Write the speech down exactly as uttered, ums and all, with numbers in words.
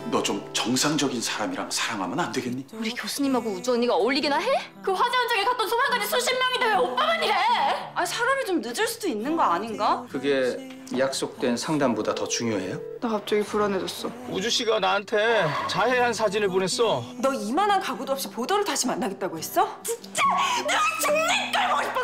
너 좀 정상적인 사람이랑 사랑하면 안 되겠니? 우리 교수님하고 우주 언니가 어울리기나 해? 그 화재 현장에 갔던 소방관이 수십 명인데 왜 오빠만 이래? 아 사람이 좀 늦을 수도 있는 거 아닌가? 그게 약속된 상담보다 더 중요해요? 나 갑자기 불안해졌어. 우주 씨가 나한테 자해한 사진을 보냈어. 너 이만한 각오도 없이 보더를 다시 만나겠다고 했어? 진짜! 내가 죽는 걸 보고 싶어!